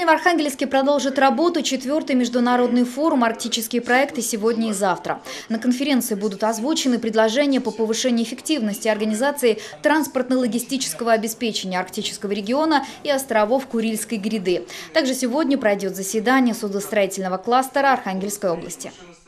Сегодня в Архангельске продолжит работу 4-й международный форум «Арктические проекты» сегодня и завтра. На конференции будут озвучены предложения по повышению эффективности организации транспортно-логистического обеспечения арктического региона и островов Курильской гряды. Также сегодня пройдет заседание судостроительного кластера Архангельской области.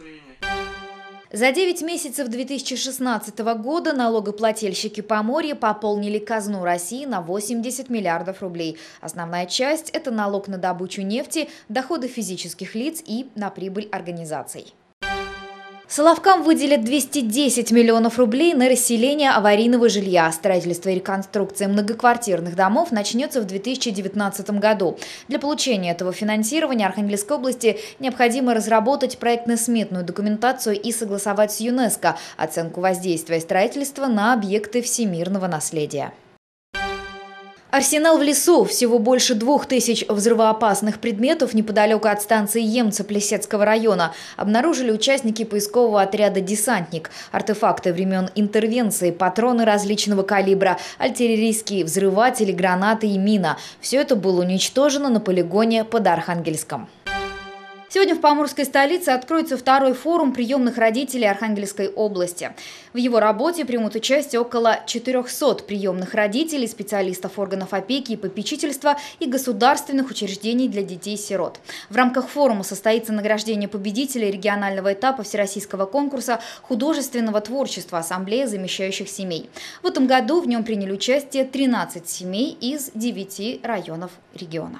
За 9 месяцев 2016 года налогоплательщики Поморья пополнили казну России на 80 миллиардов рублей. Основная часть – это налог на добычу нефти, доходы физических лиц и на прибыль организаций. Соловкам выделят 210 миллионов рублей на расселение аварийного жилья. Строительство и реконструкция многоквартирных домов начнется в 2019 году. Для получения этого финансирования Архангельской области необходимо разработать проектно-сметную документацию и согласовать с ЮНЕСКО оценку воздействия строительства на объекты всемирного наследия. Арсенал в лесу. Всего больше 2000 взрывоопасных предметов неподалеку от станции Емца Плесецкого района обнаружили участники поискового отряда «Десантник». Артефакты времен интервенции, патроны различного калибра, артиллерийские взрыватели, гранаты и мина. Все это было уничтожено на полигоне под Архангельском. Сегодня в Поморской столице откроется 2-й форум приемных родителей Архангельской области. В его работе примут участие около 400 приемных родителей, специалистов органов опеки и попечительства и государственных учреждений для детей-сирот. В рамках форума состоится награждение победителей регионального этапа Всероссийского конкурса художественного творчества «Ассамблея замещающих семей». В этом году в нем приняли участие 13 семей из 9 районов региона.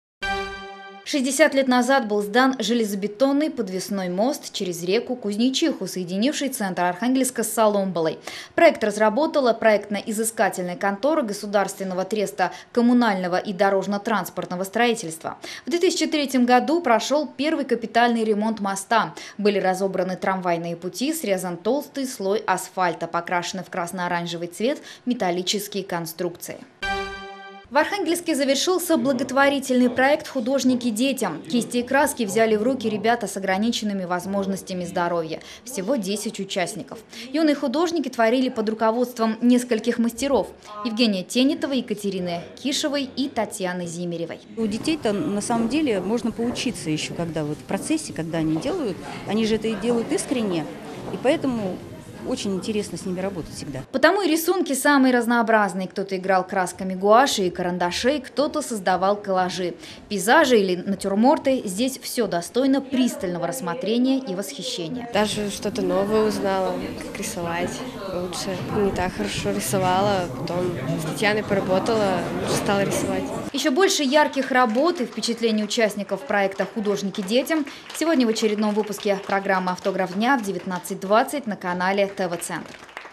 60 лет назад был сдан железобетонный подвесной мост через реку Кузнечиху, соединивший центр Архангельска с Соломболой. Проект разработала проектно-изыскательная контора Государственного треста коммунального и дорожно-транспортного строительства. В 2003 году прошел первый капитальный ремонт моста. Были разобраны трамвайные пути, срезан толстый слой асфальта, покрашены в красно-оранжевый цвет металлические конструкции. В Архангельске завершился благотворительный проект «Художники детям». Кисти и краски взяли в руки ребята с ограниченными возможностями здоровья. Всего 10 участников. Юные художники творили под руководством нескольких мастеров – Евгения Тенетова, Екатерины Кишевой и Татьяны Зимеревой. У детей-то на самом деле можно поучиться еще, когда вот в процессе, когда они делают, они же это и делают искренне, и поэтому очень интересно с ними работать всегда. Потому и рисунки самые разнообразные. Кто-то играл красками гуаши и карандашей, кто-то создавал коллажи. Пейзажи или натюрморты. Здесь все достойно пристального рассмотрения и восхищения. Даже что-то новое узнала, как рисовать лучше. Не так хорошо рисовала, потом с Татьяной поработала, лучше стала рисовать. Еще больше ярких работ и впечатлений участников проекта «Художники детям» сегодня в очередном выпуске программы «Автограф дня» в 19:20 на канале ТВ-центр.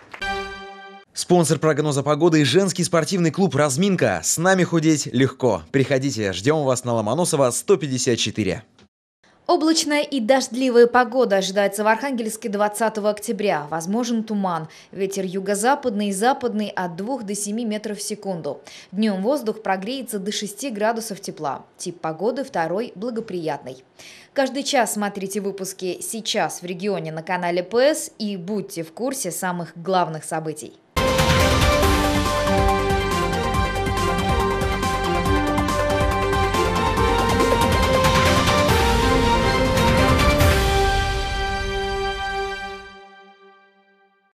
Спонсор прогноза погоды и женский спортивный клуб «Разминка». С нами худеть легко. Приходите, ждем вас на Ломоносова, 154. Облачная и дождливая погода ожидается в Архангельске 20 октября. Возможен туман. Ветер юго-западный и западный от 2 до 7 метров в секунду. Днем воздух прогреется до 6 градусов тепла. Тип погоды 2 благоприятный. Каждый час смотрите выпуски «Сейчас в регионе» на канале ПС и будьте в курсе самых главных событий.